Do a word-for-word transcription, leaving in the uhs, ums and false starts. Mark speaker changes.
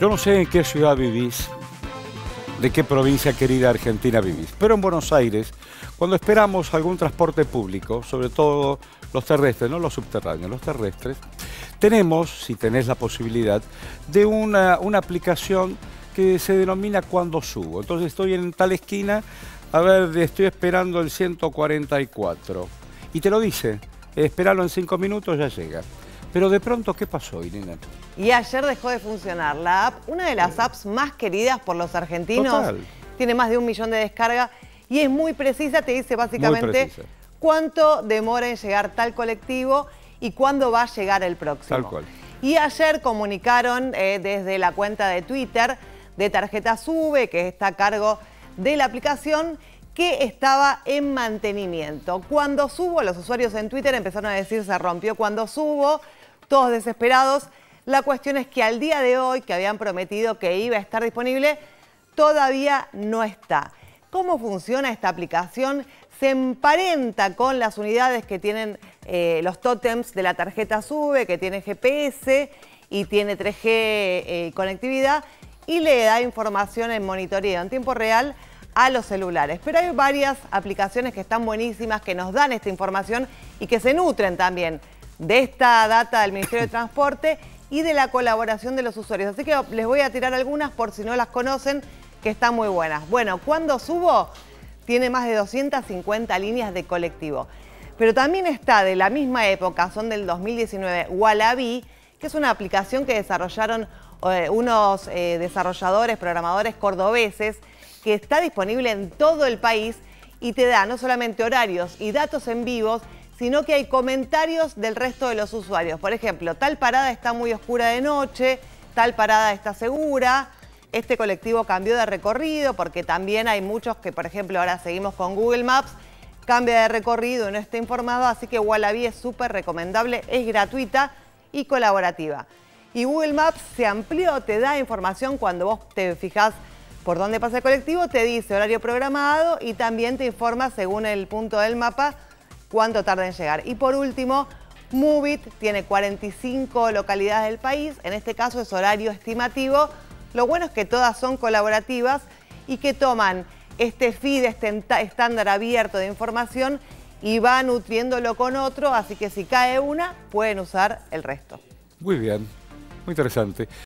Speaker 1: Yo no sé en qué ciudad vivís, de qué provincia querida Argentina vivís, pero en Buenos Aires, cuando esperamos algún transporte público, sobre todo los terrestres, no los subterráneos, los terrestres, tenemos, si tenés la posibilidad, de una, una aplicación que se denomina Cuando Subo. Entonces estoy en tal esquina, a ver, estoy esperando el ciento cuarenta y cuatro. Y te lo dice, esperarlo en cinco minutos, ya llega. Pero de pronto, ¿qué pasó, Irina?
Speaker 2: Y ayer dejó de funcionar la app, una de las apps más queridas por los argentinos.
Speaker 1: Total.
Speaker 2: Tiene más de un millón de descargas y es muy precisa, te dice básicamente cuánto demora en llegar tal colectivo y cuándo va a llegar el próximo.
Speaker 1: Tal cual.
Speaker 2: Y ayer comunicaron eh, desde la cuenta de Twitter de Tarjeta Sube, que está a cargo de la aplicación, que estaba en mantenimiento. Cuando Subo, los usuarios en Twitter empezaron a decir se rompió Cuando Subo, todos desesperados. La cuestión es que al día de hoy, que habían prometido que iba a estar disponible, todavía no está. ¿Cómo funciona esta aplicación? Se emparenta con las unidades que tienen eh, los tótems de la tarjeta Sube, que tiene G P S y tiene tres G eh, conectividad, y le da información en monitoreo en tiempo real a los celulares. Pero hay varias aplicaciones que están buenísimas, que nos dan esta información y que se nutren también de esta data del Ministerio de Transporte y de la colaboración de los usuarios. Así que les voy a tirar algunas por si no las conocen, que están muy buenas. Bueno, Cuando Subo tiene más de doscientas cincuenta líneas de colectivo. Pero también está de la misma época, son del dos mil diecinueve, Wallaby, que es una aplicación que desarrollaron eh, unos eh, desarrolladores, programadores cordobeses, que está disponible en todo el país y te da no solamente horarios y datos en vivos, sino que hay comentarios del resto de los usuarios. Por ejemplo, tal parada está muy oscura de noche, tal parada está segura, este colectivo cambió de recorrido, porque también hay muchos que, por ejemplo, ahora seguimos con Google Maps, cambia de recorrido y no está informado, así que Wallaby es súper recomendable, es gratuita y colaborativa. Y Google Maps se amplió, te da información cuando vos te fijás por dónde pasa el colectivo, te dice horario programado y también te informa según el punto del mapa cuánto tarda en llegar. Y por último, Moovit tiene cuarenta y cinco localidades del país, en este caso es horario estimativo. Lo bueno es que todas son colaborativas y que toman este feed, este estándar abierto de información y va nutriéndolo con otro, así que si cae una, pueden usar el resto.
Speaker 1: Muy bien, muy interesante.